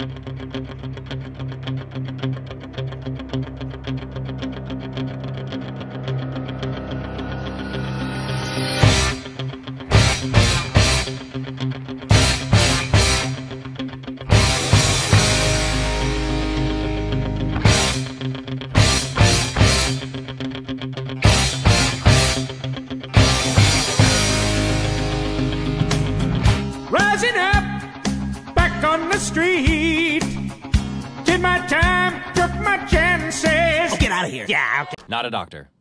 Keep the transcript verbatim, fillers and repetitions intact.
Rising up, back on the street. Did my time, took my chances. Oh, get out of here. Yeah, okay. Not a doctor.